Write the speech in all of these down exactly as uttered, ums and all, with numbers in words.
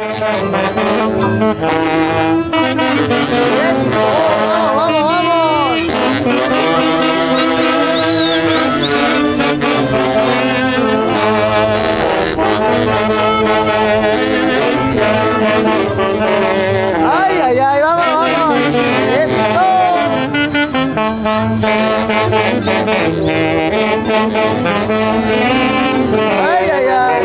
Eso, vamos, vamos. Ay, ay, ay, vamos, vamos. Eso. Ay, ay, ay.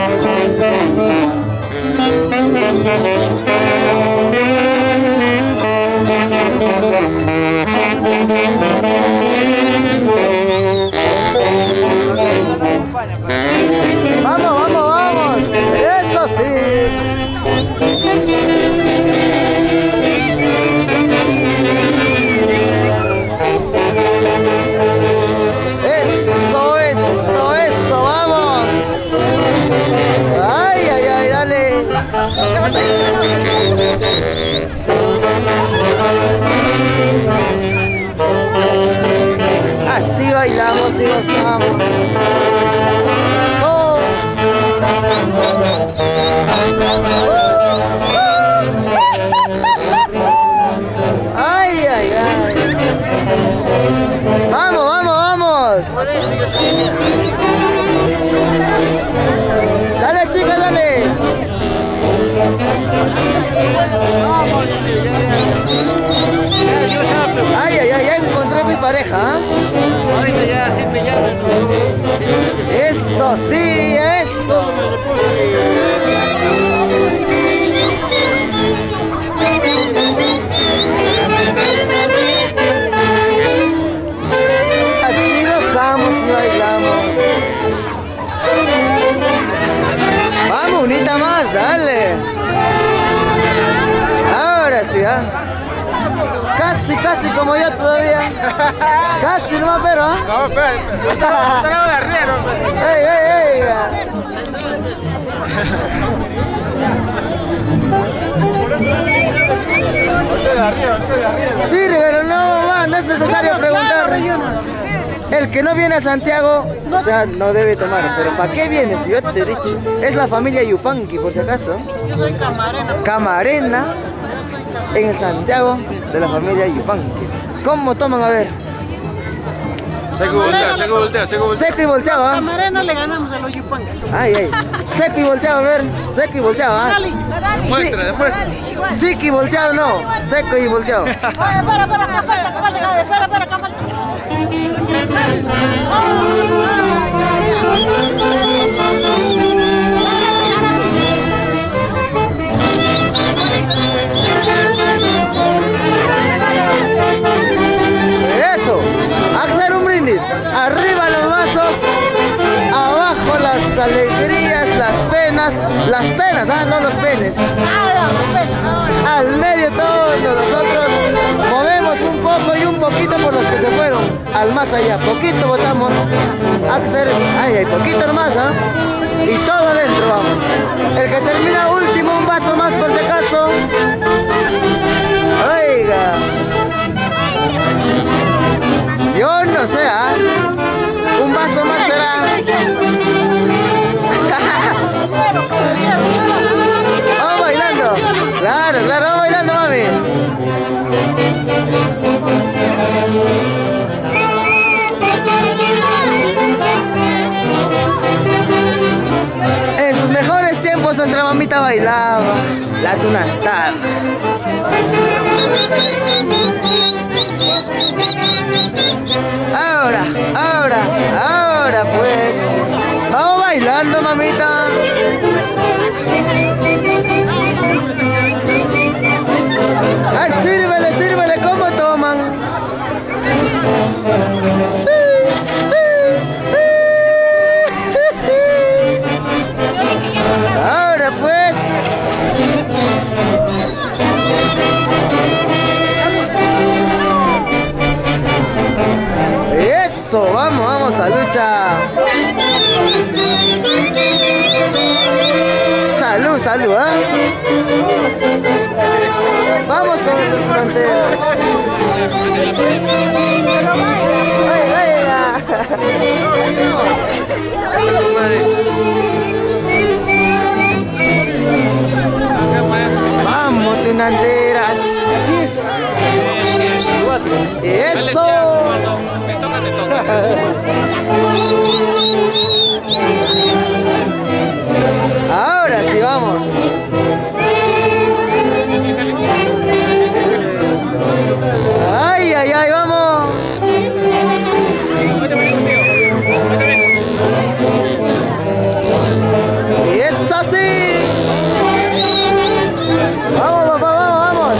Vamos, vamos, vamos. Eso sí. Eso, eso, eso, vamos. Ay, ay, ay, dale. Así bailamos y gozamos. Oh. Ay, ay, ay. Vamos, vamos, vamos. Dale, chicas, dale. Ay, ay, ay, ya encontré a mi pareja. ¿Eh? Eso sí, eso. Así gozamos y bailamos. Vamos, unita más, dale. Ahora sí, ¿ah? ¿eh? Casi, casi como yo todavía. Casi nomás, pero, ¿ah? ¿eh? No, espera, está lado de arriba, no. ¡Ey, ey, ey! Usted de arriba, usted de arriba. Sí, pero no, mamá, no es necesario preguntar. El que no viene a Santiago, o sea, no debe tomar. Pero ¿para qué vienes? Yo te he dicho. Es la familia Yupanqui, por si acaso. Yo soy camarena. Camarena en Santiago de la familia Yupanqui. ¿Cómo toman? A ver. Seco y voltea, seco y voltea, seco y voltea. Seco y volteado, ¿ah? Camarena le ganamos a los yupanques. Ay, ay. Seco y volteado, a ver. Seco y volteado, ¿ah? Demuestra, demuestra. Seco y volteado, no. Seco y volteado. Oye, para, para, acá falta, acá falta, espera, espera, acá falta. Eso. Hacer un brindis. Arriba los vasos. Abajo las alegrías, las penas. Las penas, ah, no los penes. Al medio todos nosotros movemos un poco y un poquito por los que se fueron al más allá. Poquito votamos. Hacer, ay, ay, poquito nomás, ¿ah? Y todo adentro vamos. El que termina último, un vaso más por si acaso. Oiga. Yo no sé, ¿ah? Un vaso más será. Vamos bailando. Claro, claro, vamos bailando, mami. En sus mejores tiempos nuestra mamita bailaba la tunantana. Ahora, ahora, ahora pues. Vamos bailando, mamita. Ay, sírvele, sírvele, ¿cómo toman? Ahora pues. Eso, vamos, vamos a lucha. Salud, salud, ¿ah? ¿eh? Vamos con nuestros fronteras. ¡Ay, venga! ¡Eso! Me toca, te toca. Ahora sí vamos. Ay, ay, ay, vamos. Y es así. Vamos, papá, vamos, vamos.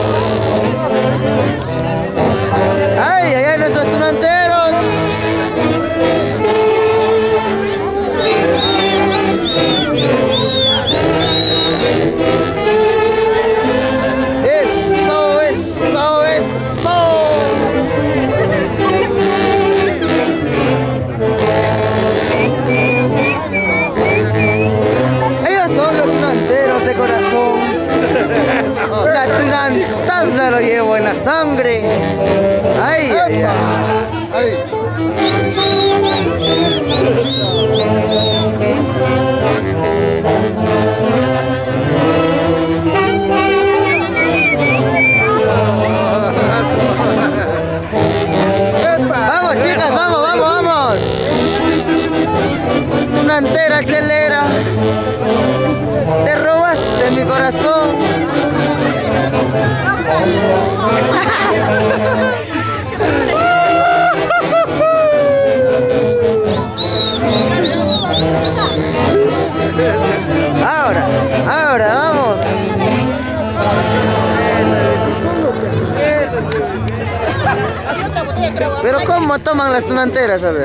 Ay, ay, ay, nuestros tunanteros. Eso, eso, eso. Ellos son los tunanteros de corazón. La tunantada lo llevo en la sangre. Ay, ay, ay. Vamos, chicas, vamos, vamos, vamos. Tunantera chelera, te robaste mi corazón. Ahora, ahora, vamos. Pero ¿cómo toman las tunanteras? A ver.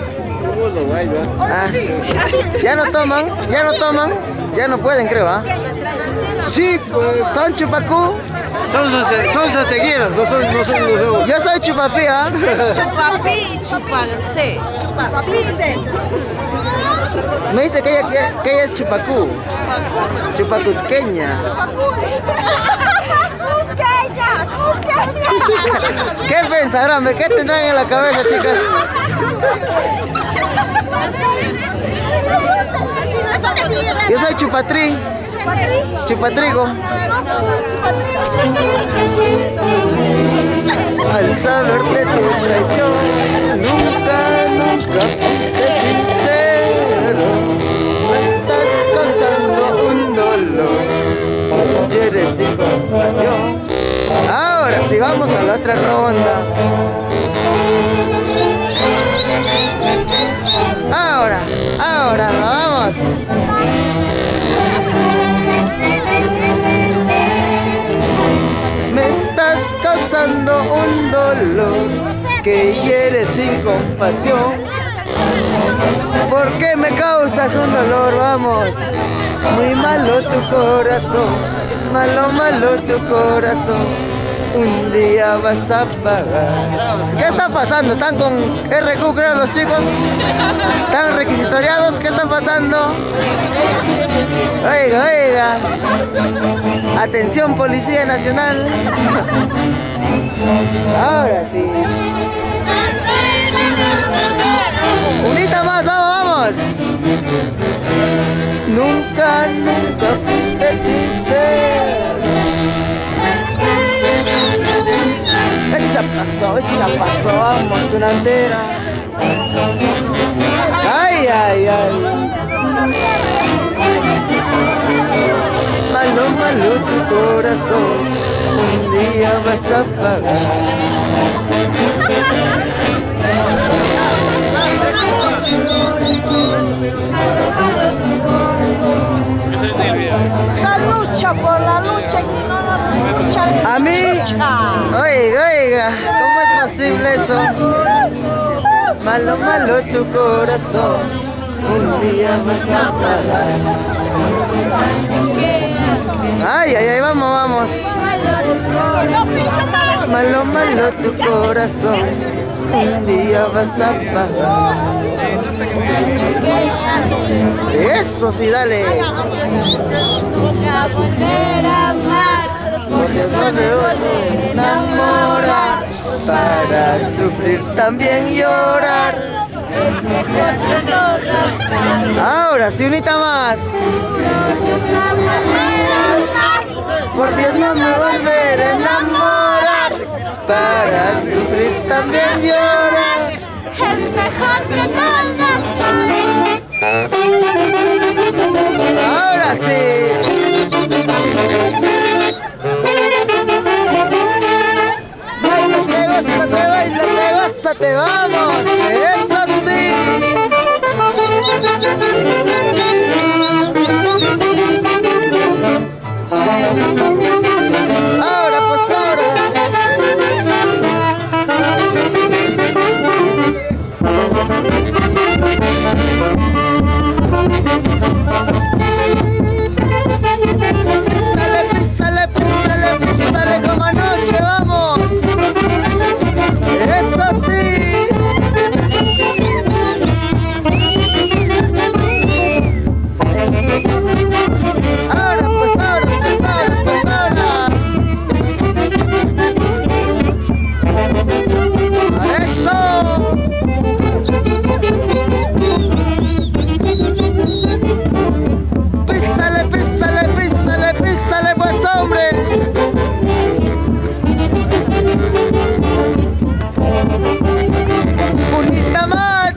Ah, ya no toman, ya no toman, ya no pueden, creo, ¿ah? Sí, pues. ¿Son chupacú? Son, son sategueras, no son, no son los. Yo soy chupapí, ¿ah? Chupapi y chupacé. Me dice que ella, que, que ella es chupacú. Chupacusqueña. ¡Cusqueña! ¡Cusqueña! ¿Qué pensarán? ¿Qué tendrán en la cabeza, chicas? Yo soy chupatrí. Chupatrigo. Al saber de tu traición, nunca, nunca fuiste sincero. Me estás causando un dolor, y eres sin compasión. Ahora sí, vamos a la otra ronda. Ahora, ahora, vamos. Me estás causando un dolor que hiere sin compasión. ¿Por qué me causas un dolor? Vamos. Muy malo tu corazón, malo, malo tu corazón. Un día vas a pagar. ¿Qué está pasando? ¿Están con R Q, creo, los chicos? ¿Están requisitoriados? ¿Qué está pasando? Oiga, oiga. Atención, Policía Nacional. Ahora sí. Unita más, vamos, vamos. Nunca, nunca fuiste sincero. Echa paso, echa paso, vamos, tunantera. Ay, ay, ay. Malo, malo tu corazón, un día vas a pagar. La lucha por la lucha y si no nos escuchan, A mí, oiga, oiga, ¿cómo es posible eso? Malo, malo tu corazón, un día vas a pagar. Ay, ay, ay, vamos, vamos. Malo, malo tu corazón, un día vas a pagar. Eso sí, dale. nunca volver a amar. Porque no me voy a enamorar, para sufrir también llorar. Es mejor que no. Ahora sí, unita más. Nunca volver a amar. Por Dios no me volveré a enamorar, para sufrir también llora. Es mejor que todo. Ahora sí. Báilate, gózate, báilate, gózate, vamos. Eso sí. Ahora, pues ahora. Písale, písale, písale, písale como anoche, vamos. Eso sí. Ahora, pues ahora, pues ahora, pues ahora. Eso. Písale, písale, písale, písale, pues hombre. Unita más.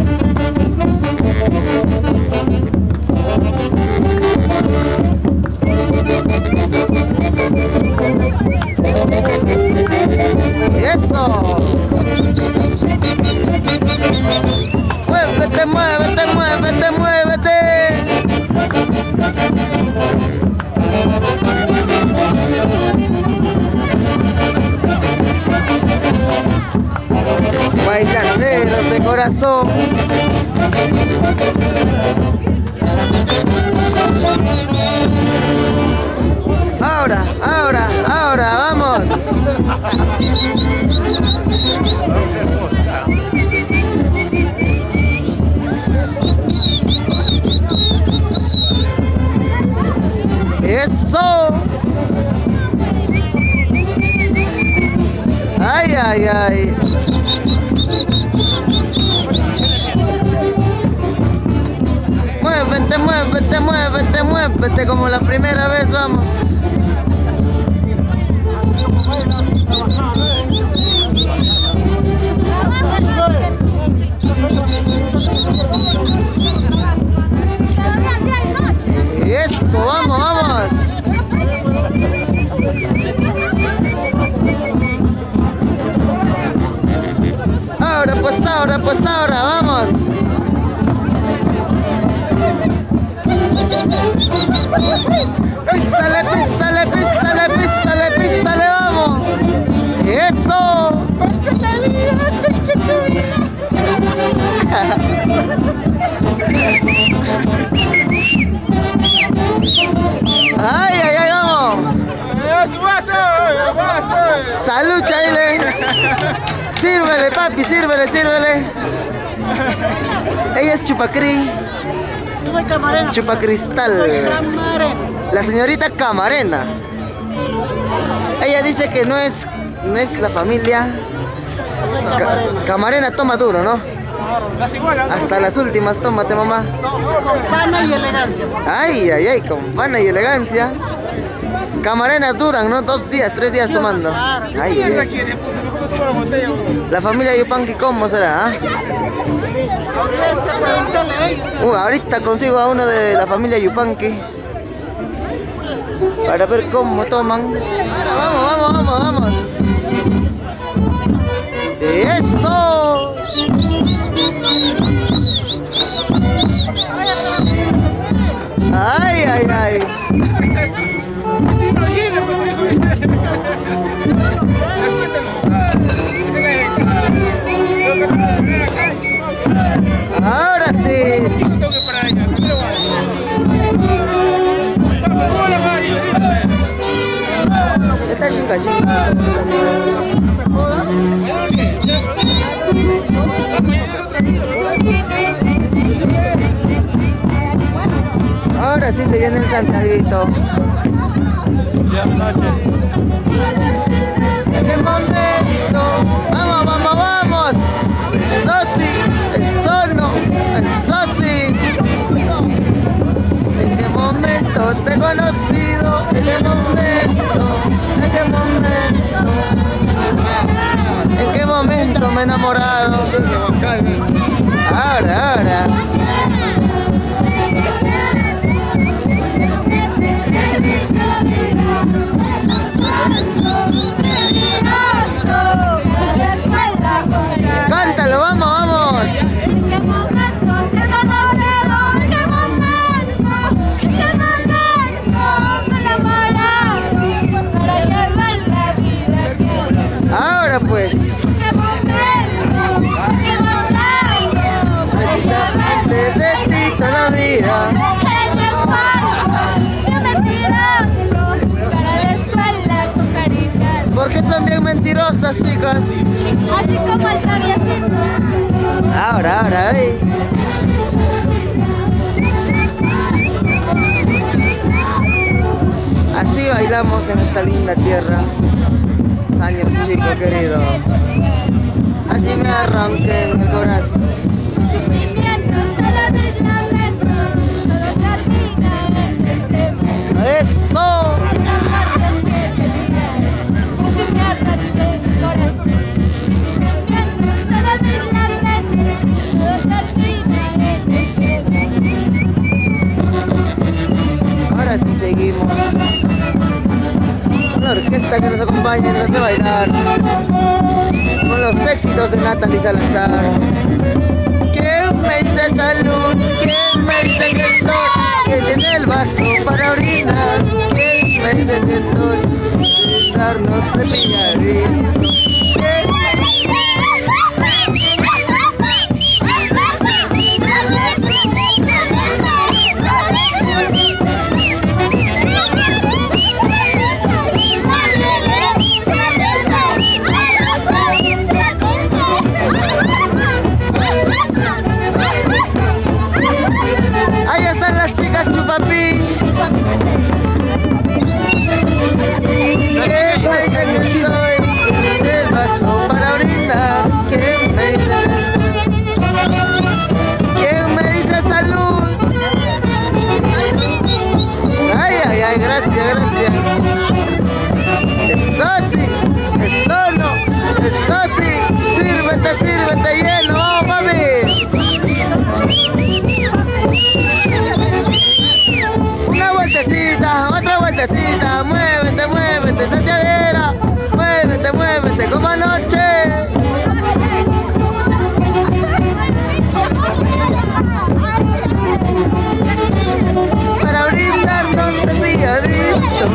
Eso. Muévete, muévete, muévete, muévete. Bailaceros de corazón. Ahora, ahora, ahora, vamos. Eso. Ay, ay, ay. Muévete, muévete, muévete, muévete como la primera vez, vamos. Eso, vamos, vamos. Ahora, pues ahora, pues ahora, vamos. Písale, písale, písale, písale, písale, vamos. Eso. Ay, ay, ay, vamos. Salud, Chaile. Sírvele, papi, sírvele, sírvele. Ella es Chupacrí. Yo soy Camarena. Chupacristal. Soy Camarena. La señorita Camarena. Ella dice que no es, no es la familia. Soy Ca- Camarena. Camarena toma duro, ¿no? Hasta las últimas, tómate, mamá. Con pana y elegancia. Ay, ay, ay, con pana y elegancia. Camarenas duran, ¿no? Dos días, tres días tomando. Ay, ay. La familia Yupanqui, ¿cómo será? ah? Uh, ahorita consigo a uno de la familia Yupanqui para ver cómo toman. Ahora, vamos, vamos, vamos, vamos. ¡Eso! ¡Ay, ay, ay! Ahora sí. Está chinga, chinga. Ahora sí se viene el Santiaguito. En qué momento. Vamos, vamos, vamos. Eso sí, eso no, eso sí. En qué momento te he conocido. En qué momento, en qué momento. Ahora, ahora. Cántalo, vamos, vamos. Ahora pues. Precisamente de ti toda la vida. Porque son bien mentirosas, chicas. Así como el traviesito. Ahora, ahora, eh. Así bailamos en esta linda tierra. Años, chico querido. Así me arranqué en el corazón. ¡Eso! Ahora sí seguimos. La orquesta que nos acompaña y nos hace bailar con los éxitos de Natalie Salazar. ¿Quién me dice salud? ¿Quién me dice que estoy? ¿Quién tiene el vaso para orinar? ¿Quién me dice que estoy? Brindar no se pillarito. Ahí están las chicas chupapi. ¿Quién me dice que estoy? El vaso para brindar. ¿Quién me dice que estoy? ¿Quién me dice salud? Ay, ay, ay, gracias, gracias. Eso sí, eso no, eso sí. Sírvete, sírvete lleno, vamos, mami. Una vueltecita, otra vueltecita, muévete, muévete, santiaguera, muévete, muévete, como anoche. Para brindarnos cepilladito.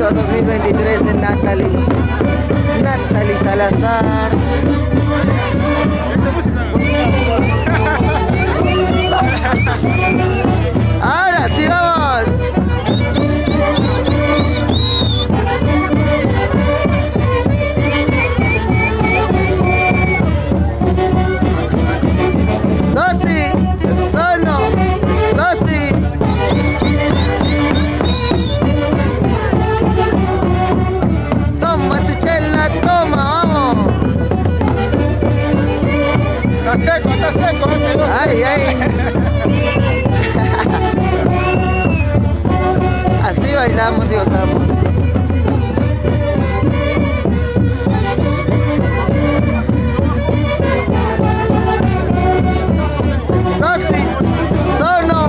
éxitos dos mil veintitrés de Natalie. Natalie Salazar. Ahora sí vamos. Sosi, Sono, Sosi. Toma tu chela, toma, vamos. Está seco, está seco, este no Ay, ay. Así bailamos y gozamos. Sosi, Sono.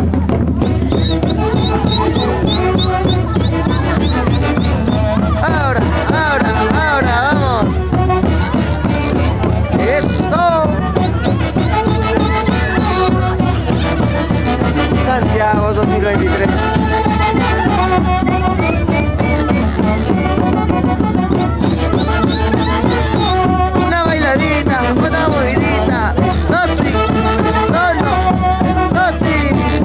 Ahora, ahora, ahora, vamos. Eso. Santiago dos mil veintitrés. Una bailadita, otra movidita. Sosi, Sono, Sosi.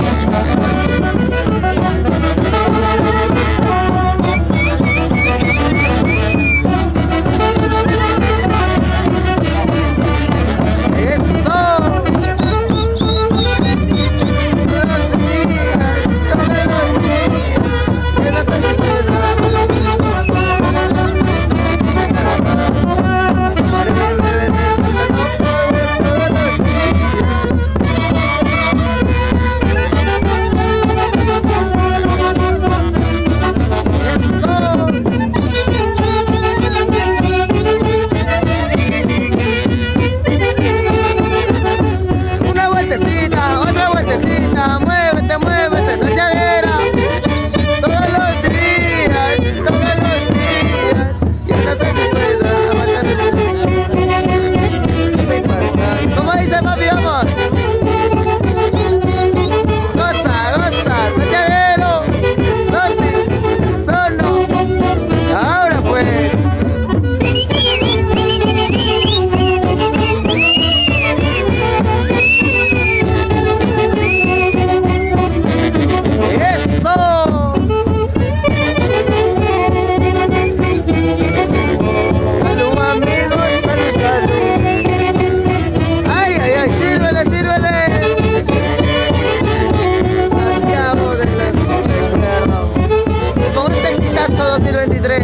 dos mil veintitrés.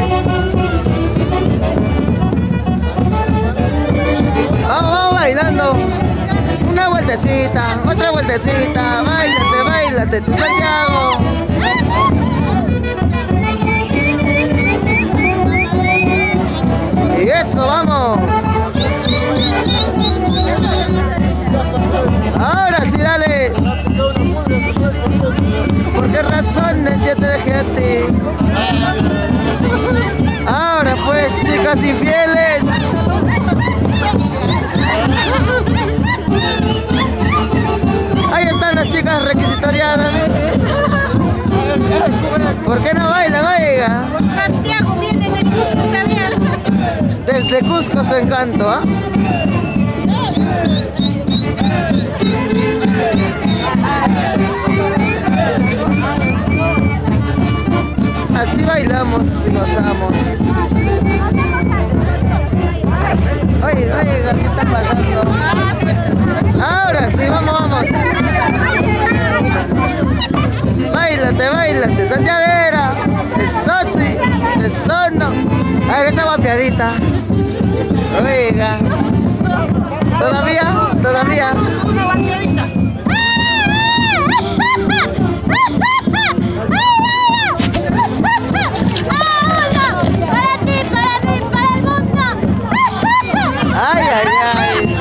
Vamos, vamos bailando. Una vueltecita, otra vueltecita. Báilate, báilate, tu Santiago. Y eso, vamos. Ahora sí, dale. ¿Por qué razones yo te dejé a ti? Ahora pues, chicas infieles. Ahí están las chicas requisitoriadas. ¿Por qué no baila, oiga? Santiago viene de Cusco también. Desde Cusco su encanto, ¿ah? Así bailamos y gozamos. Oye, oye, ¿qué está pasando? Ahora sí, vamos, vamos. Báilate, báilate, Santiaguera. Es Sosi, es Sono. Ay, esa guapiadita. Oiga. ¿Todavía? ¿Todavía? Una guapiadita. Ay, ay, ay.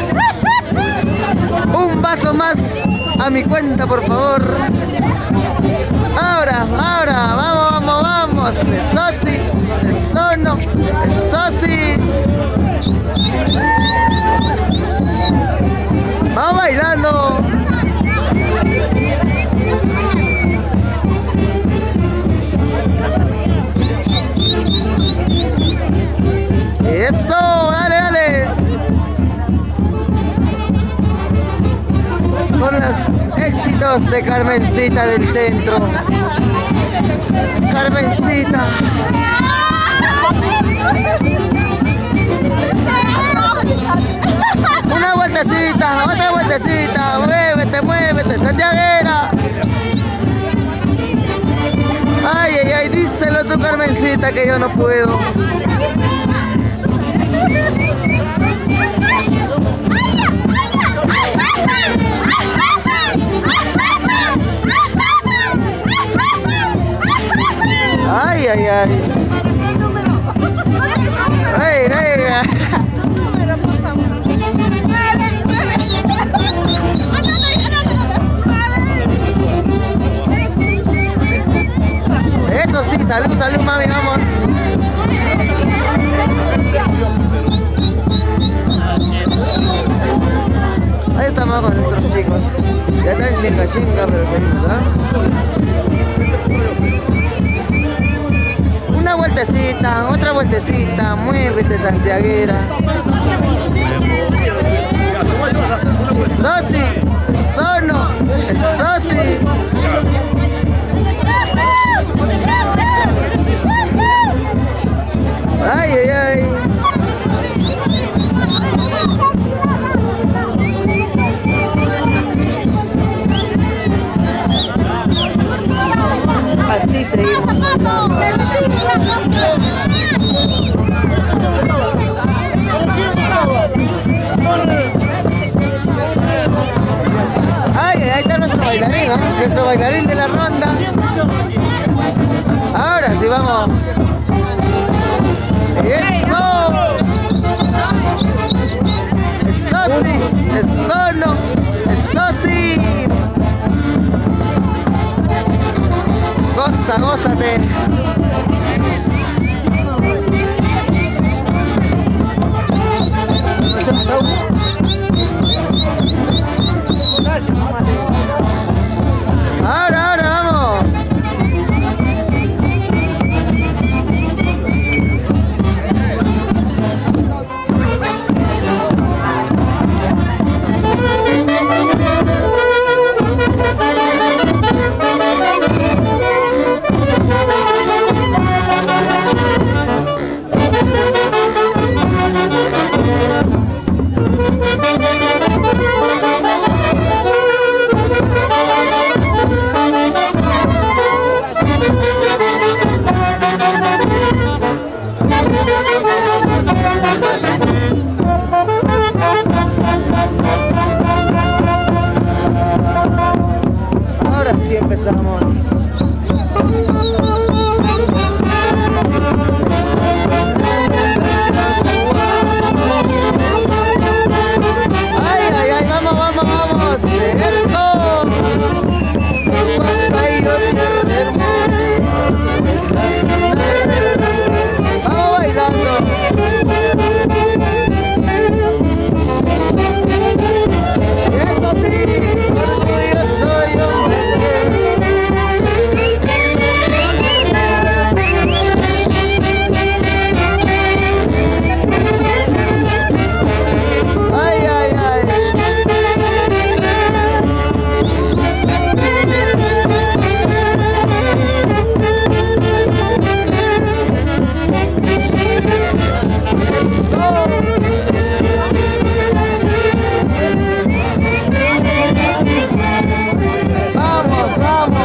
Un vaso más a mi cuenta, por favor. Ahora, ahora, vamos, vamos, vamos. Es Sosi, es Sono, es Sosi. Vamos bailando. Eso, dale, dale. Con los éxitos de Carmencita del centro. Carmencita. Una vueltecita, otra vueltecita. Muévete, muévete, santiaguera. Ay, ay, ay, díselo tú, Carmencita, que yo no puedo. Ay, ay, ay. Ay, ay, ay. Eso sí, salud, salud, mami, vamos. Ahí estamos con nuestros chicos. Ya están chinga, chinga, pero seguimos, ¿ah? Una vueltecita, otra vueltecita, muévete, santiaguera. Eso sí, eso no, eso sí. Ay, ay, ay. Así seguimos. Ay, ahí está nuestro bailarín, ¿eh? Nuestro bailarín de la ronda. Ahora sí vamos. ¡Eso! ¡Eso sí! ¡Eso no! ¡Eso sí! ¡Goza, gózate! ¡Ahora, ahora, vamos! Ahora sí empezamos. Ay, ay, ay, vamos, vamos, vamos. Eso. Ay, yo te hermoso. Vamos bailando. Eso sí, orgulloso yo me siento. Ay, ay, ay. Vamos, vamos.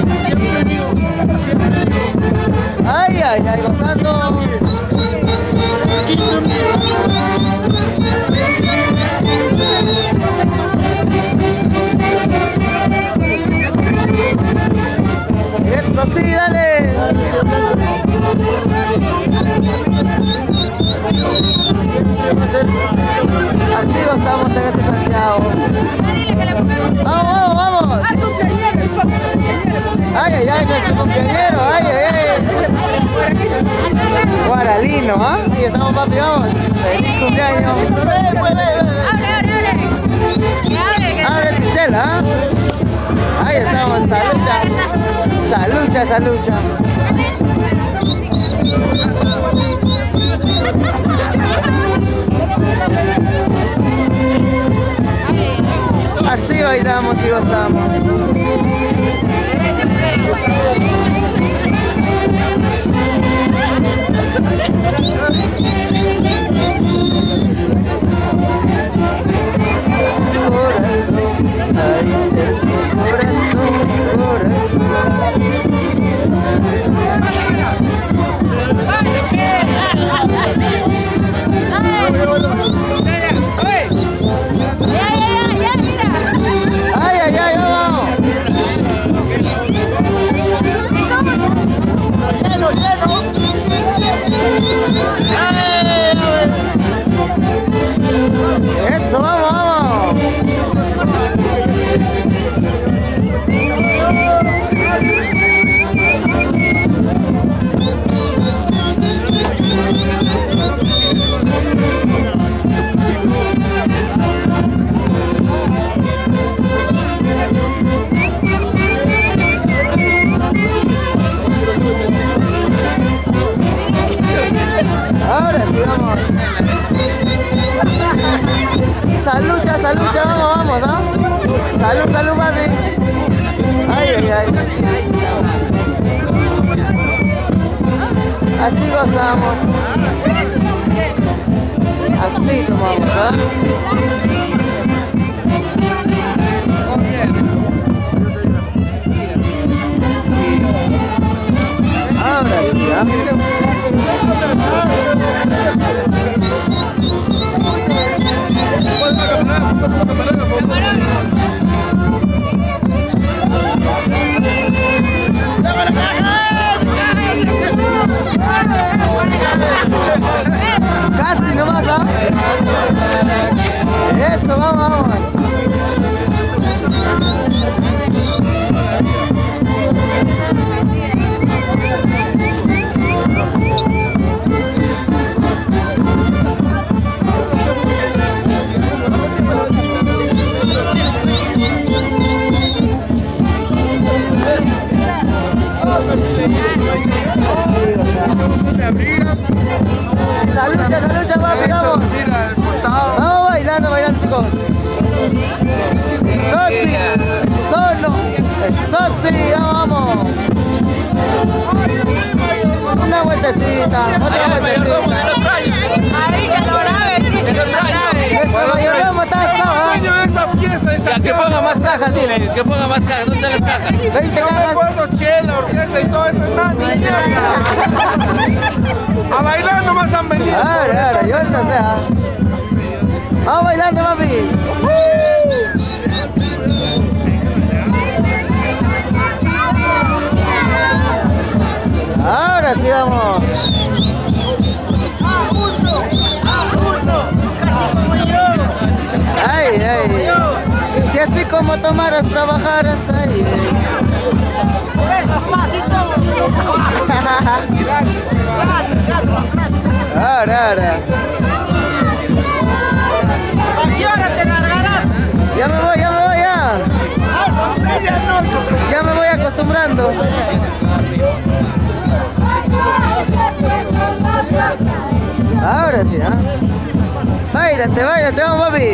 Ay, ay, ay, gozando. Eso sí, dale. Así gozamos en este Santiago. Vamos, vamos, vamos. Ay, ay, ay, nuestro cumpleañero, ay, ay, ay. Guaralino, ¿ah? ¿eh? Ahí estamos, papi, vamos. Feliz cumpleaños. Abre tu chela, ¿eh? Ahí estamos, salucha. Salucha, salucha. bailamos y gozamos. Corazón, ay, corazón, corazón. Ay, ay, ay, vamos. Eso, vamos, vamos. Ahora sí, vamos. Salucha, salucha, vamos, vamos, ¿ah? ¿eh? Salud, salud, mami. Ay, ay, ay. Así gozamos. Así tomamos, ¿ah? ¿eh? Ahora sí, ¿ah? ¿eh? Casi nomás, ¿ah? ¿eh? Eso, vamos, vamos. Salucha, salucha, papi, vamos. Vamos bailando, bailando, chicos. Eso sí, solo, eso sí, vamos. Una vueltecita, otra vueltecita. Ahí que lo graben, dice que lo graben. Nuestro mayordomo está asado, ¿eh? de esta fiesta de Ya, que ponga más cajas, sí, le- que ponga más cajas. ¿Dónde están las cajas? veinte Yo me cajas. puesto chela, orquesta y todo esto, nada, ni mierda. A bailar nomás han venido. Ahora, ahora, yo no sé. ¿ah? Vamos bailando, papi. Ahora sí vamos. Ay, ay. Si así como tomaras, trabajaras, ay. Ahora, ahora. ¿A qué hora te largarás? Ya me voy, ya me voy, ya. Ya me voy acostumbrando. Ahora sí, ¿ah? Báilate, báilate, vamos, papi.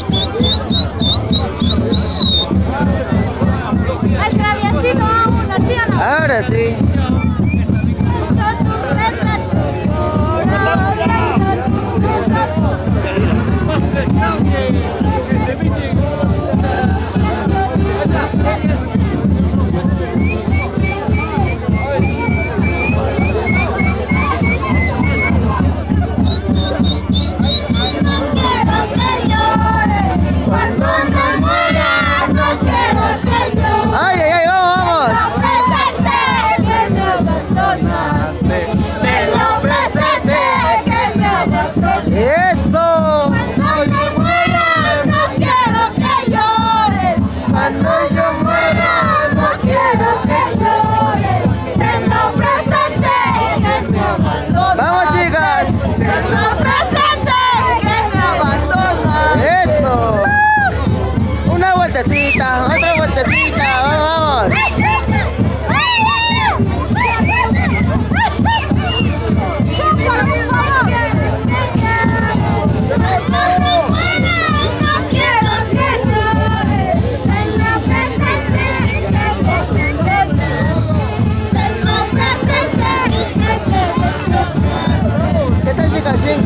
El traviesito a una, ¿sí o no? Ahora sí. Ay, ay, ay, vamos, vamos. Eso. Cuando yo muera, no quiero que llores. Tenlo presente que me abandonas. Vamos, chicas. Tenlo presente que me abandonas. Eso. Una vueltecita, otra vueltecita. Vamos, vamos.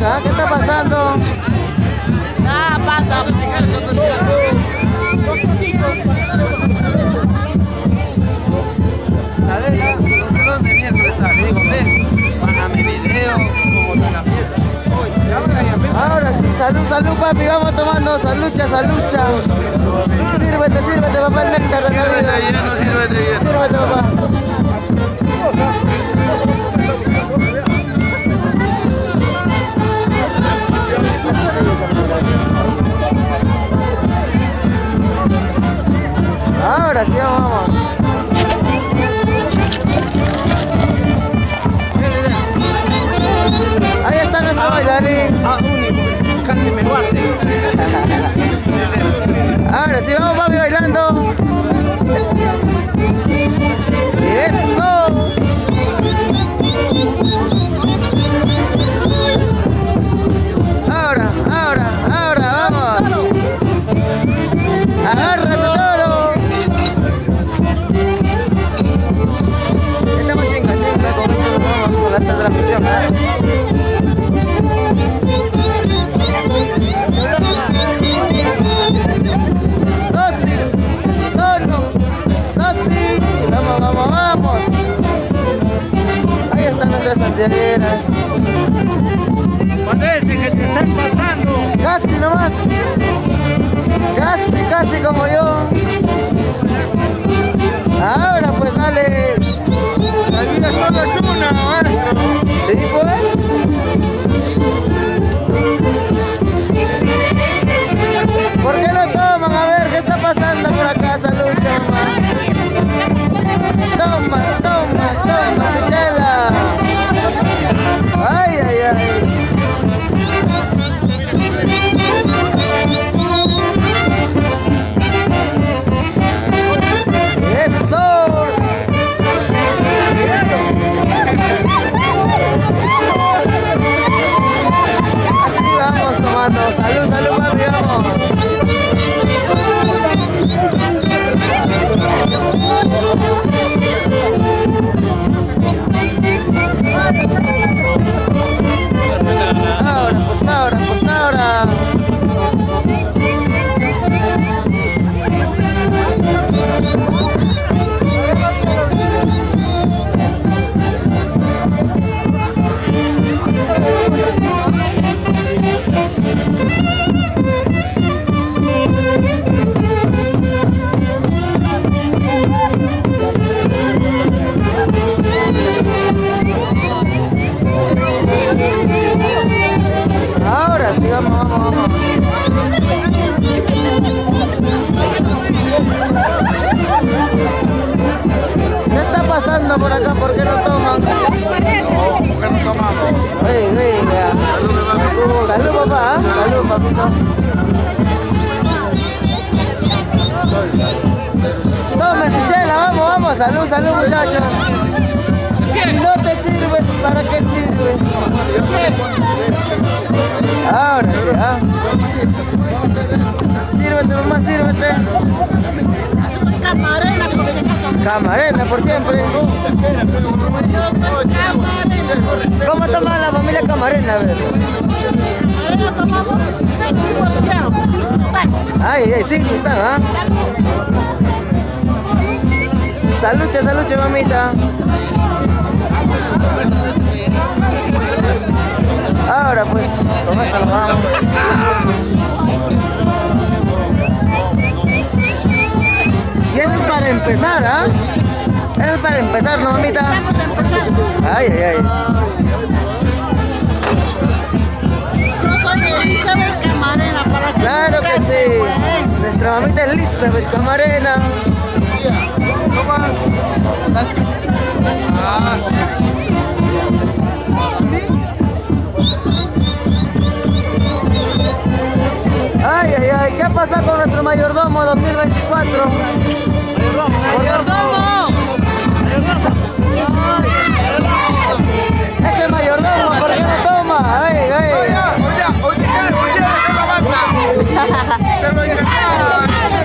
¿ah? ¿Qué está pasando? Nada pasa. La vela, no sé dónde miércoles está. Le digo, ven, mándame video, cómo está la fiesta. Ahora sí, salud, salud papi, vamos tomando, salucha, salucha. Sírvete, sírvete papá el néctar de la Sírvete vida. lleno, sírvete lleno. Sírvete papá. Ahora sí, vamos. Ahí está nuestro bailarín. Ah, único, casi me guarde. Ahora sí, vamos papi bailando. Eso. Ahora, ahora, ahora, vamos. Agárrate toro. Estamos chinga, chinga, con esto nos vamos con esta transmisión, ¿eh? Sosi, solo, sosi, vamos, vamos, vamos. Ahí están nuestras tanteaderas. Parece que se están pasando. Casi nomás. Casi, casi como yo. Ahora pues dale. La vida solo es una, maestro. Sí, pues. ¿Por qué no toman? A ver, ¿qué está pasando por acá? Salucha, mamá. Toma, toma, toma, tu chela. Ay, ay, ay. Eso. Así vamos tomando. Salud, salud, papi, vamos. Ahora, pues ahora, pues ahora. Ahora sí, vamos, vamos, vamos. ¿Qué está pasando por acá? ¿Por qué no toman? No, ¿cómo que no tomamos? Ey, venga. Salud, papá. ¿eh? Salud, papito. Tome su chela, vamos, vamos. Salud, salud, muchachos. Si no te sirves, ¿para qué sirves? Ahora sí, ¿ah? Sírvete, mamá, sírvete. Soy camarera, por si acaso. Camarena, por siempre. Yo soy camarera. ¿Cómo toma la familia Camarena? A ver. Camarera tomamos cinco bolivianos, cinco tacos. Ay, ay, sí, están, ¿ah? Saluche, saluche, mamita. Ahora pues, con esta nos vamos. Y eso es para empezar, ¿ah? Eso es para empezar, ¿no, mamita? Estamos empezando. Ay, ay, ay. Yo soy Elizabeth Camarena, para que Claro que sí. Nuestra mamita Elizabeth Camarena. Ah, sí. Ay, ay, ay, ¿qué pasa con nuestro mayordomo dos mil veinticuatro? ¡Mayordomo! Ese mayordomo, ¿por qué no toma? Ay, ay. Oye, oye, hoy día, hoy día dejé la banda. Se lo intentaba.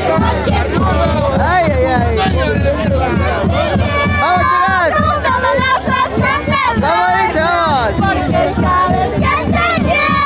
Ay, ay, ay. Vamos, chicas. No me las has cambiado. ¿Cómo dice? Vamos. Porque sabes que te quiero.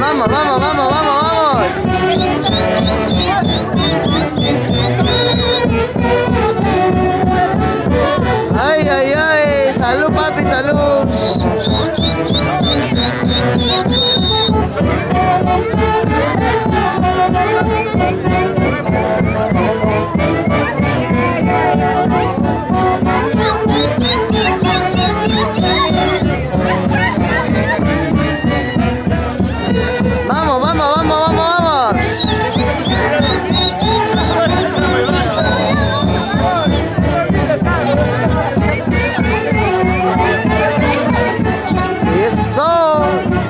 vamos, vamos, vamos, vamos, vamos. Ay, ay, ay, salud papi, salud. Vamos, vamos, vamos, vamos, vamos. Eso.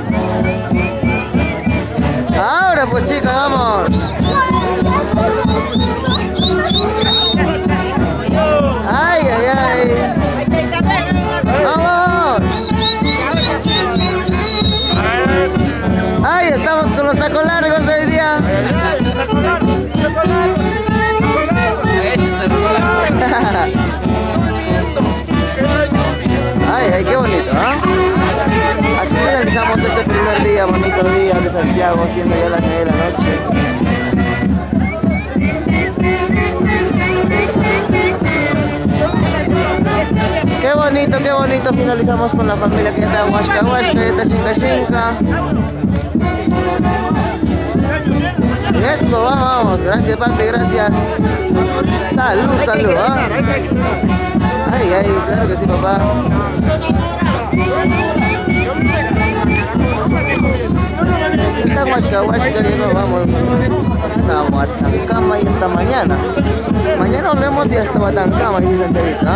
Ahora pues chicas, vamos. Ay, ay, ay. Vamos. Ay, estamos con los sacos largos hoy día. Saco largo, saco largo, saco largo. Ese es el lugar. Ay, ay, qué bonito, ¿ah? Así finalizamos este primer día, bonito día de Santiago, siendo ya las nueve de la noche. Qué bonito, qué bonito, finalizamos con la familia que está Huasca Huasca, que está Xinca Xinca. Eso, vamos, vamos, gracias papi, gracias. Salud, salud, ¿ah? Ay, ay, claro que sí papá. Está Huasca Huasca, ya nos vamos hasta Huatancama y hasta mañana. Mañana volvemos y hasta Huatancama, dice entrevista.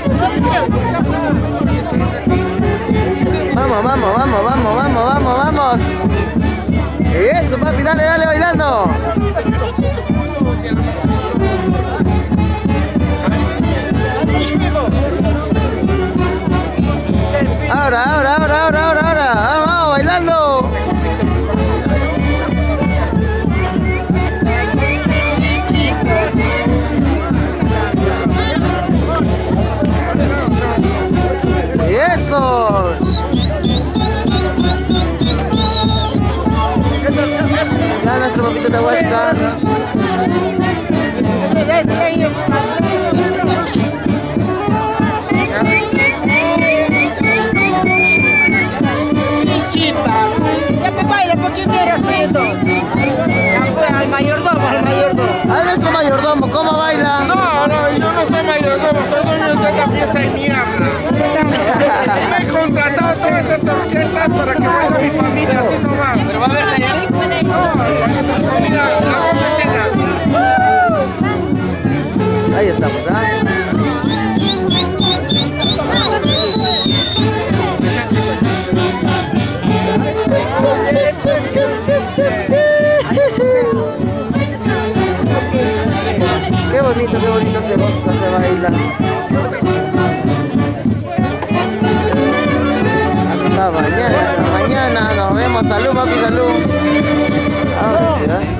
Vamos, vamos, vamos, vamos, vamos, vamos, vamos. Eso papi, dale, dale bailando. Ahora, ahora, ahora, ahora, ahora, ahora. Vamos, bailando. Eso. Ya nuestro papito de Huasca. Ya me baila, ¿por qué miras, Pedro? Ya fue al mayordomo, al mayordomo. A nuestro mayordomo, ¿cómo baila? No, no, yo no soy mayordomo, soy dueño de esta fiesta de mierda. Me he contratado todas estas orquestas para que baile mi familia, así nomás. ¿Pero va a haber tallarín? No, comida, la vamos a cenar. Ahí estamos, ¿ah? Qué bonito, qué bonito se goza, se baila. Hasta mañana, hasta mañana. Nos vemos. Salud, papi, salud. Ahora sí, ¿eh?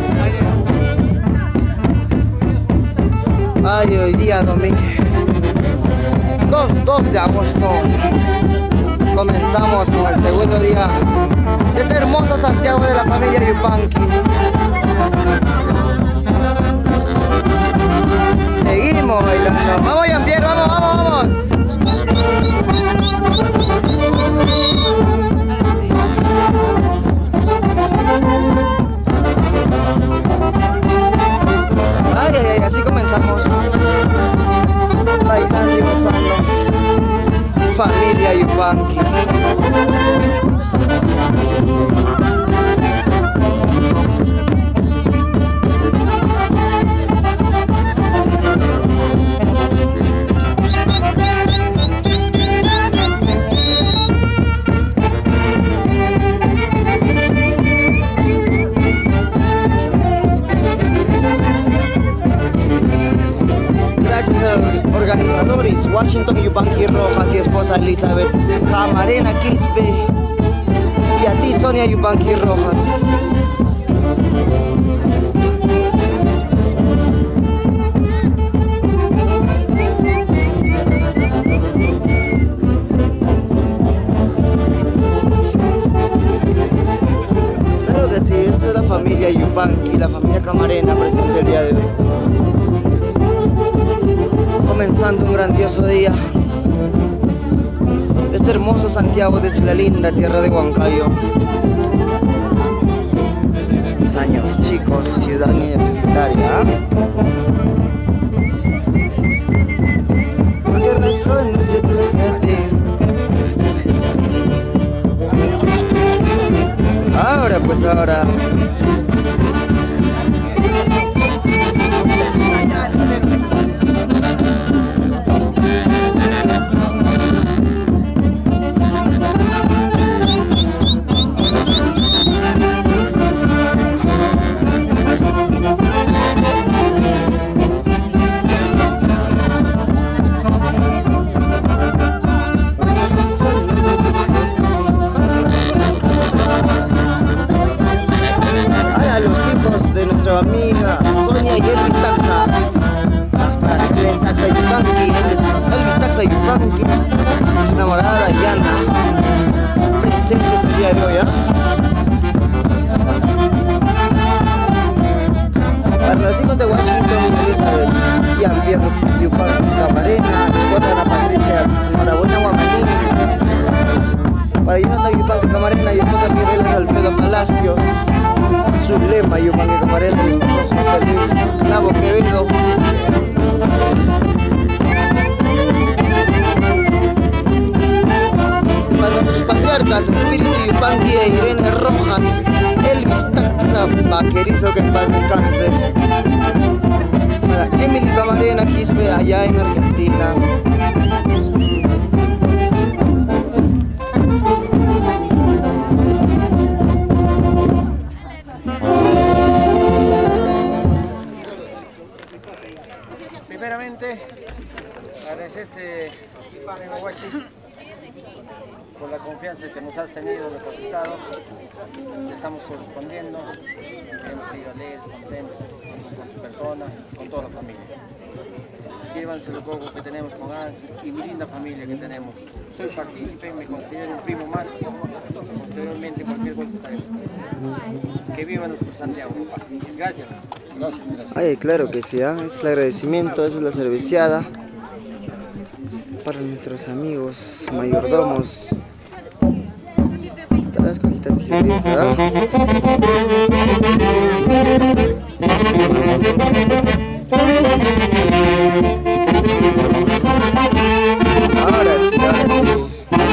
Ay, hoy día domingo dos de agosto. Comenzamos con el segundo día de este hermoso Santiago de la familia Yupanqui. Seguimos bailando. Vamos, Jean-Pierre, vamos, vamos, vamos. Ay, ay, ay, así comenzamos. Bailando y gozando. Familia Yupanqui. Organizadores Washington Yupanqui Rojas y esposa Elizabeth Camarena Quispe, y a ti Sonia Yupanqui Rojas. Claro familia Yupanqui, la familia Camarena presente el día de hoy. Comenzando un grandioso día de este hermoso Santiago, desde la linda tierra de Huancayo. Mis años chicos, ciudad universitaria. ¿Por qué razones yo te dejé a ti? Ahora pues ahora amiga Sonia y Elvis Taxa, para el Taxa Yupanqui, Elvis Taxa Yupanqui y su enamorada Yana, presentes el día de hoy. ¿eh? Para los hijos de Washington y Elizabeth, Jean-Pierre Yupanqui Camarena, esposa Ana Patricia Norabuena Guamaní, para Jonathan Yupanqui Camarena y esposa Mirela Salcedo Palacios, Zulema Yupanqui Camarena y esposo José Luis Clavo Quevedo. Para nuestros patriarcas Espíritu Yupanqui e Irene Rojas, Elvis Taxa Vaquerizo, que en paz descanse. Para Emily Camarena Quispe, allá en Argentina. Primeramente, agradecerte, amigo Guachi, por la confianza que nos has tenido, depositado. Te estamos correspondiendo. Hemos ido alegres, contentos con tu persona, con toda la familia. Sírvanse lo poco que tenemos con Ángel y mi linda familia que tenemos. Soy partícipe, me considero un primo más. Posteriormente, cualquier cosa estaremos. Que viva nuestro Santiago, papá. Gracias. Gracias, gracias. Ay, claro que sí, ¿eh? Es el agradecimiento, eso es la cerveciada para nuestros amigos mayordomos. Todas las cajitas de cerveza. Ahora sí, ahora sí.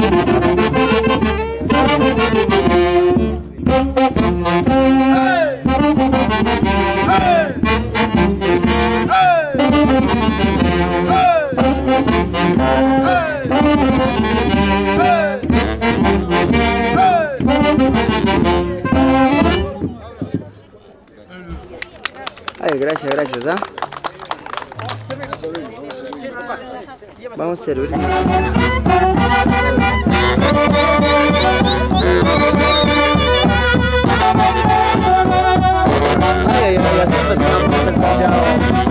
Ay, gracias, gracias, ¿ah? Vamos a servir. Ay, ay, ay, así empezamos el Santiago.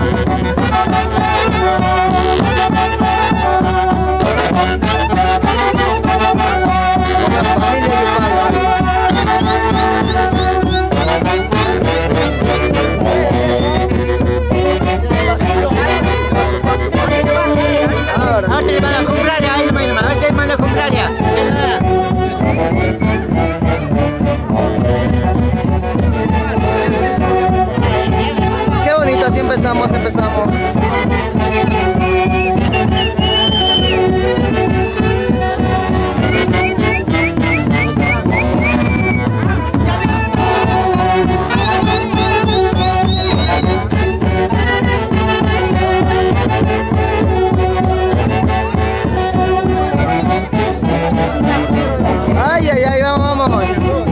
La familia Yupanqui. Ahora te van a comprar, ahí no me ahora te van a comprar ya. Qué bonito, así empezamos, empezamos. Ay, ay, ay, vamos, vamos.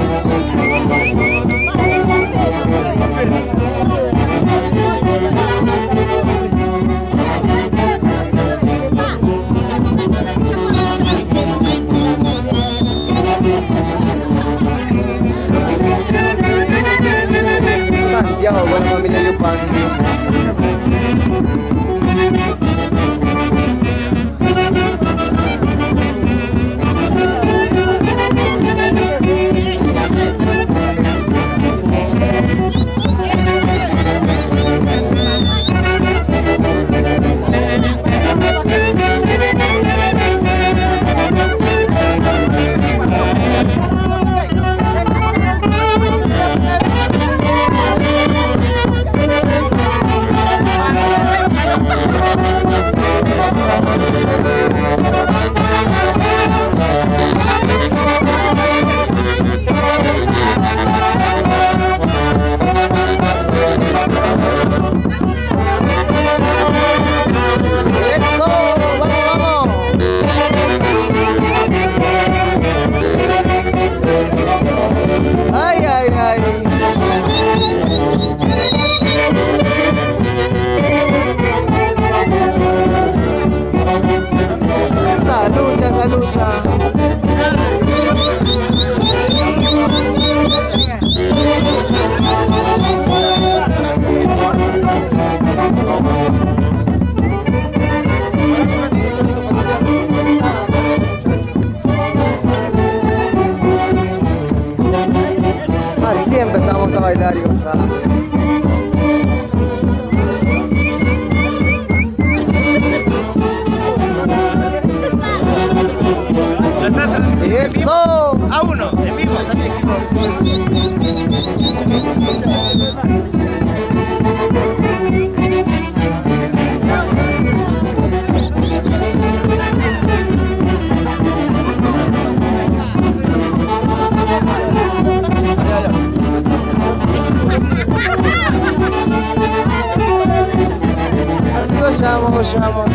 Santiago con la familia Yupanqui. Así empezamos a bailar y gozar. ¿Lo estás transmitiendo en vivo? ¡Eso! A uno, en vivo, sabía que iba a Así gollamos, gollamos.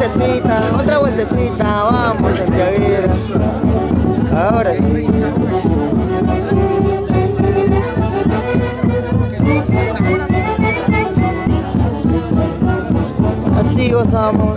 vueltecita, otra vueltecita, vamos Santiaguera. Ahora sí. Así gozamos.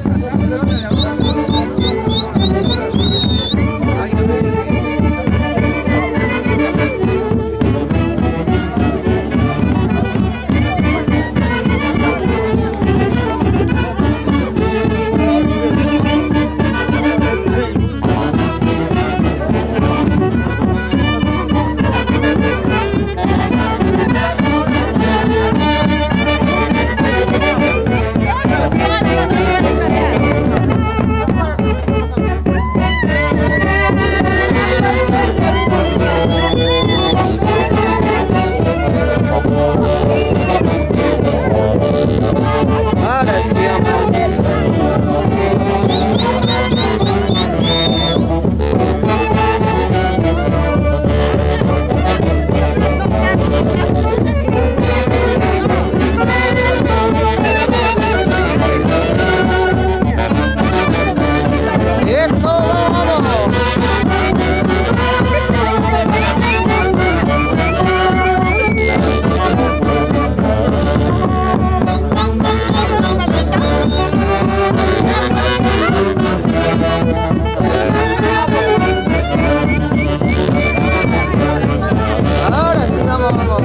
Ahora sí vamos. Eso vamos. Ahora sí vamos, vamos.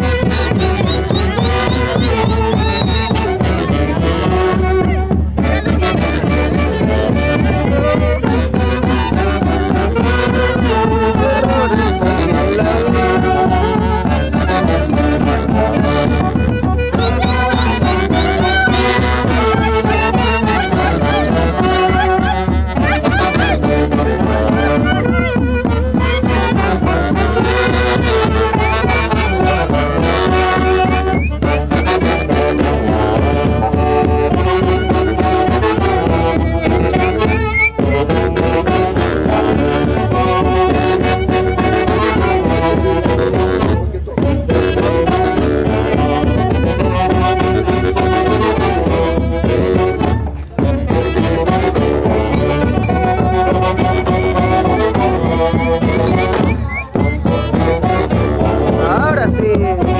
Ahora sí.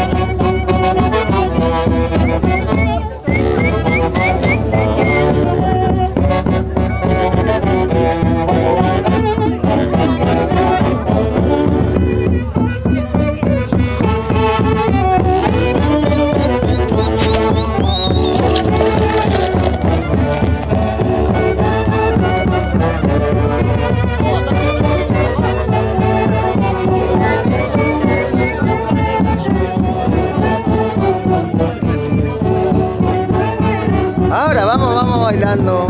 Ahora vamos, vamos bailando.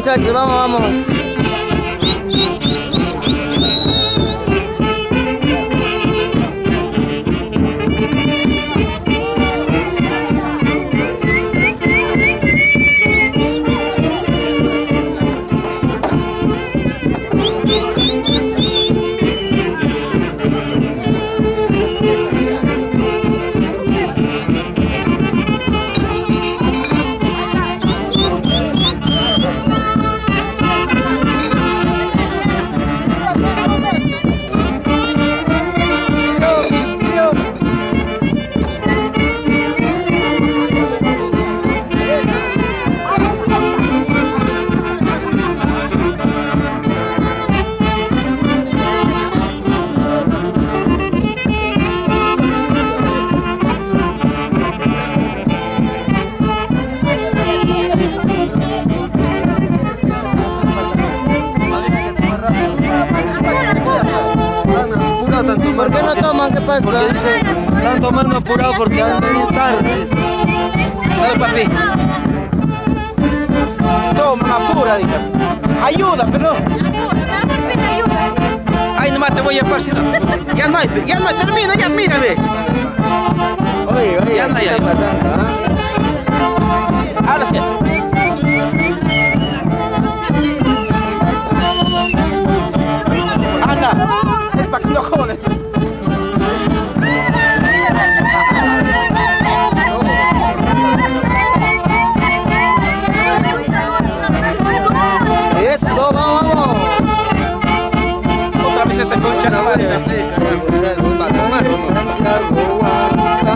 muchachos, vamos, vamos. ¿Por qué no toman? ¿Qué pasa? Porque dice, están tomando apurado porque han venido tarde. Salud, papi. Toma, apura, dice. Ayuda, pero. Ay, nomás te voy a pasar. Ya no hay, ya no hay, termina, ya mírame. Oye, oye, Ya no ¿qué hay, está ya. pasando? ¿Ah? Ahora sí. Anda, es para que no jodes. Eso, vamos, vamos. Otra vez esta concha de madre. Santiago, Huanca,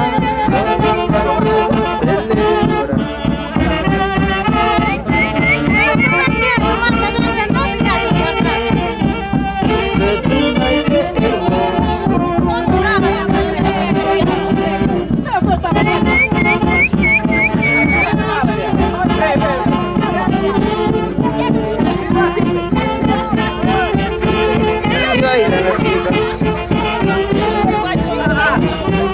celebra. Así bailan las chicas.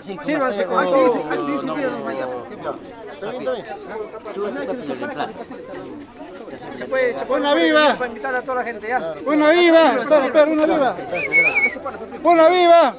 Sírvanse con Aquí, todo. aquí sí, sí, pide, don Mayor. Se puede, se puede Una viva. para invitar a toda la gente, ¿ya? Una viva, espera, espera, una viva. Una viva.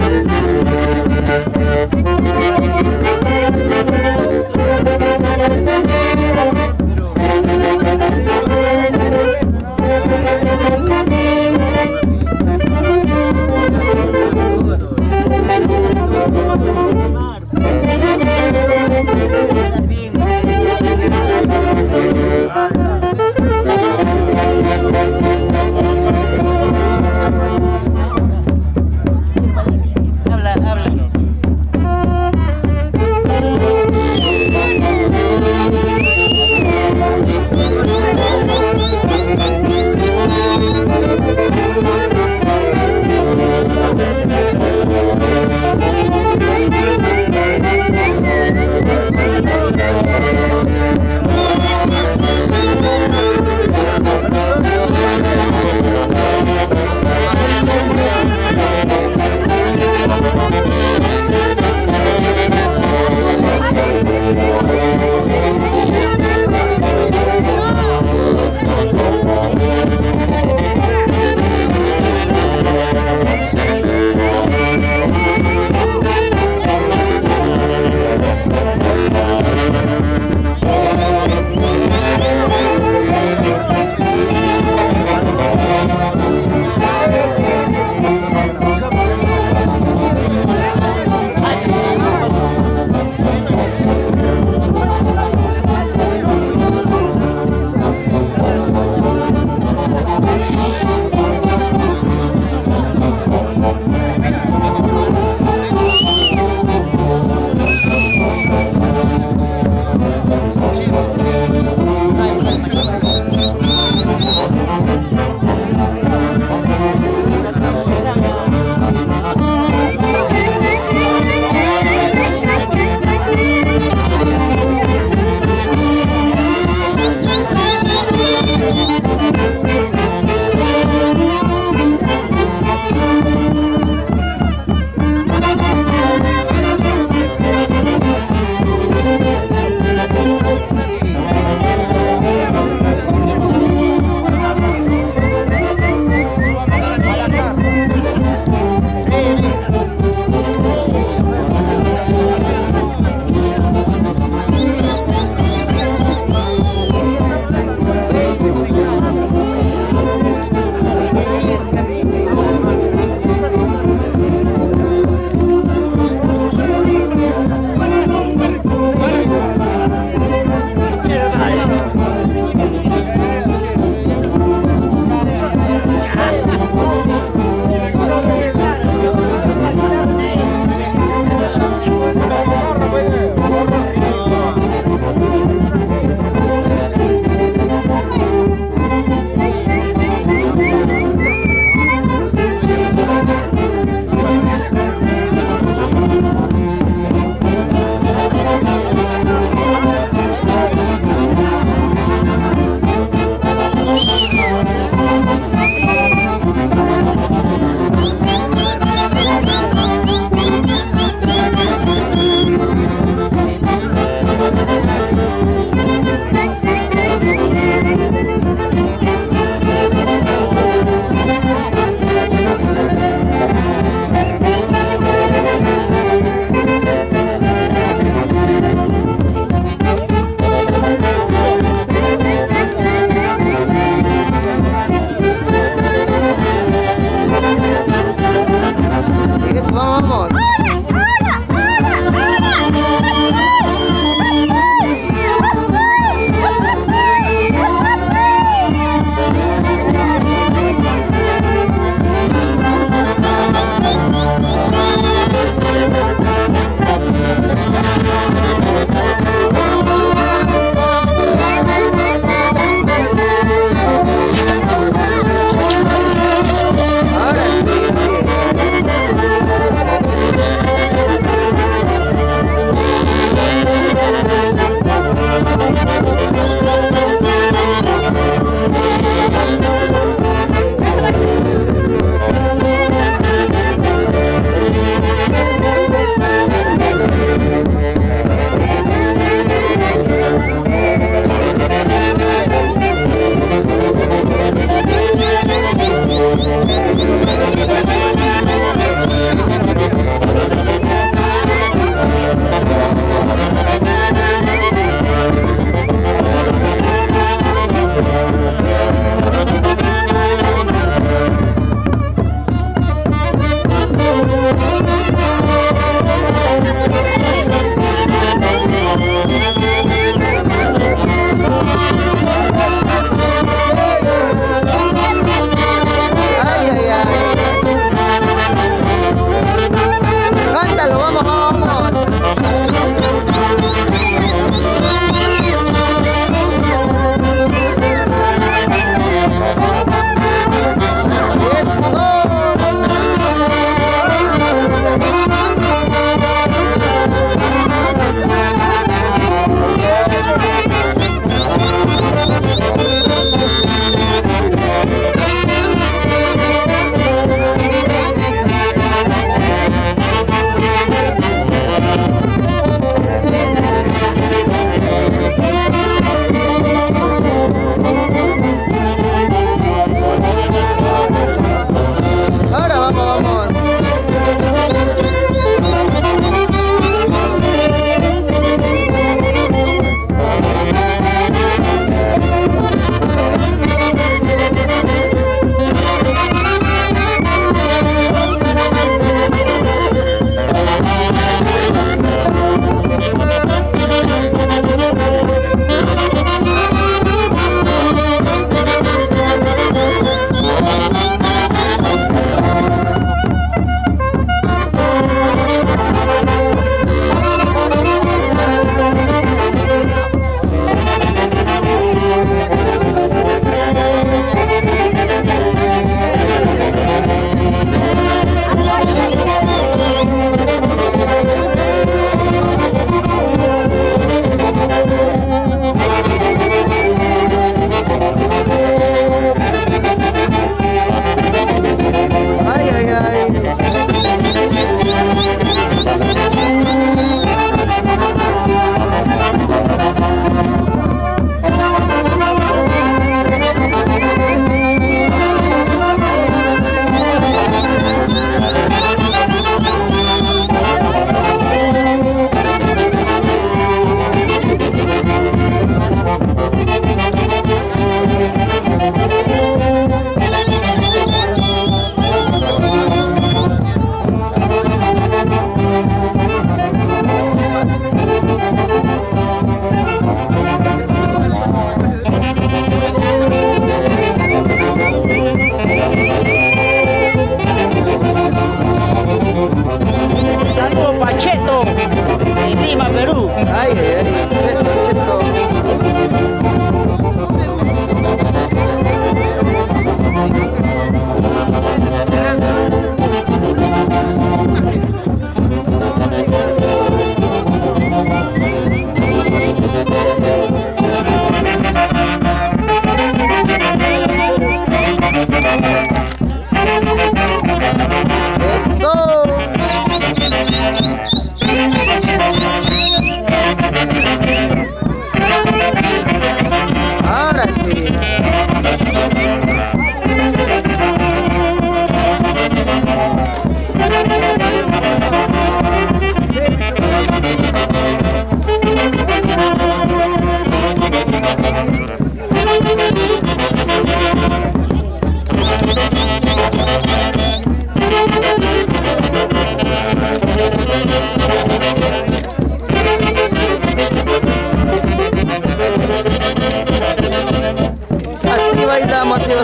Thank you.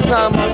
gozamos.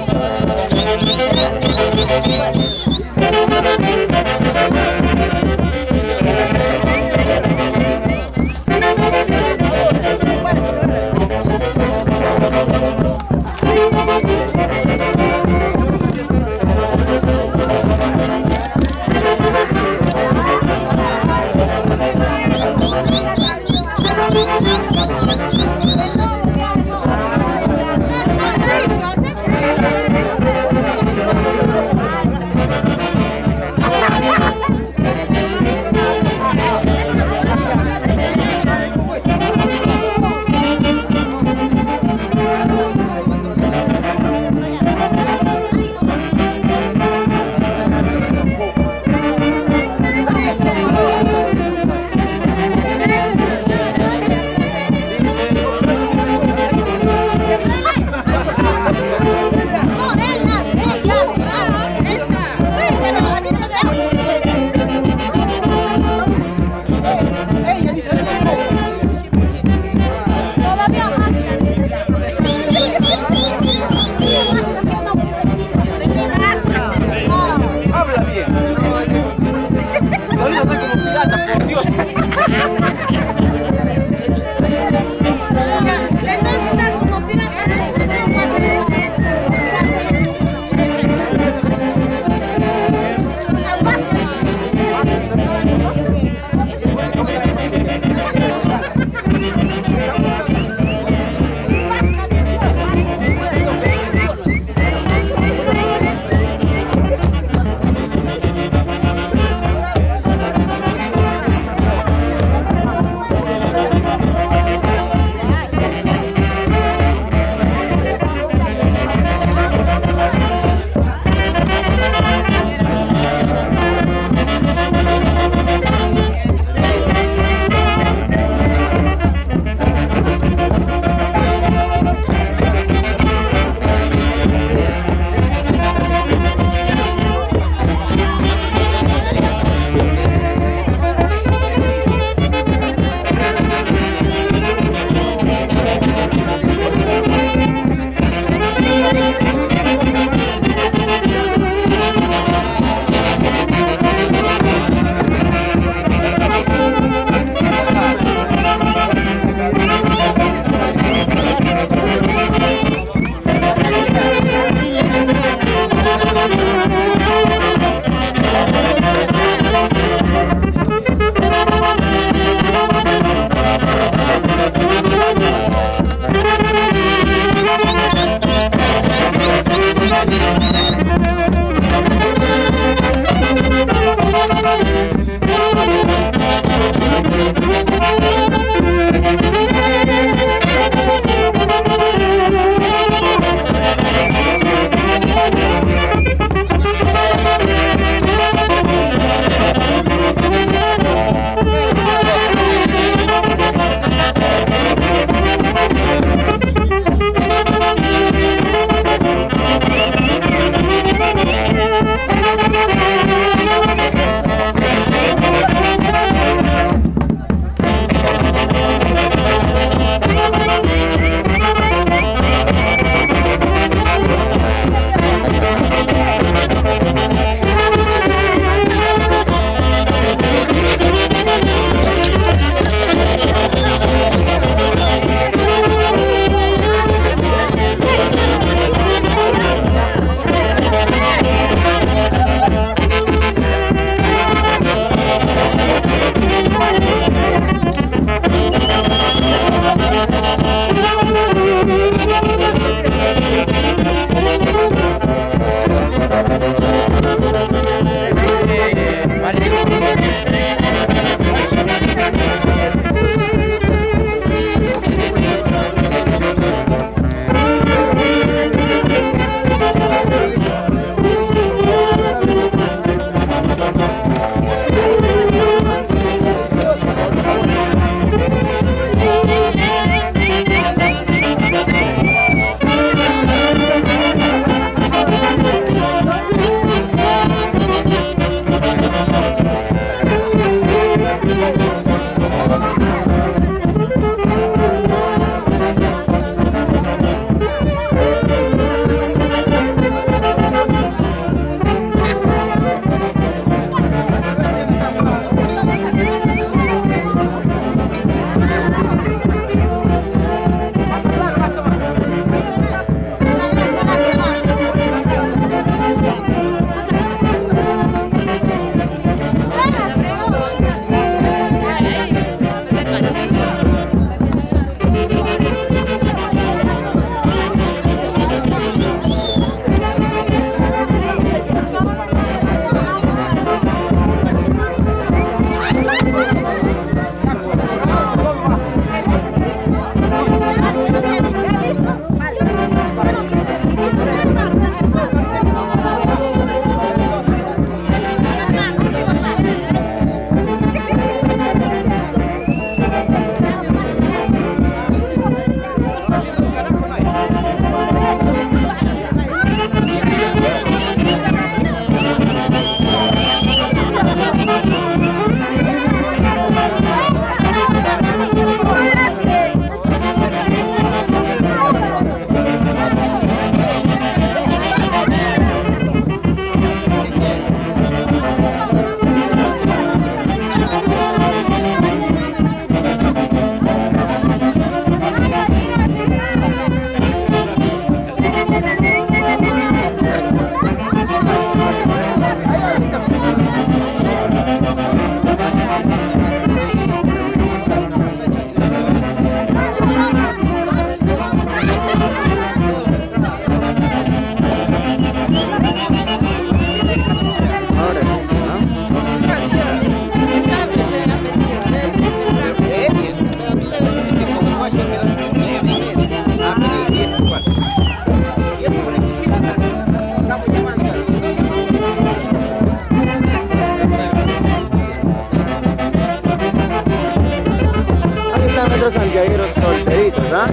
¿ah?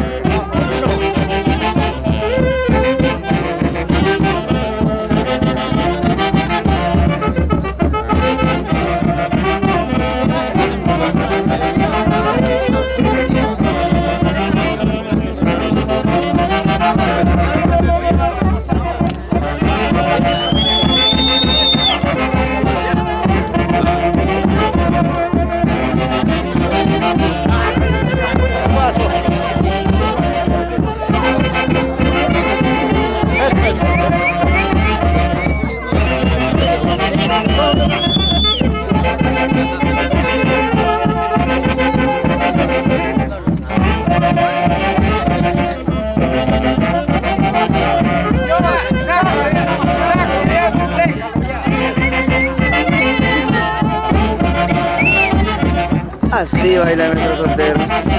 Así bailan nuestros solteros.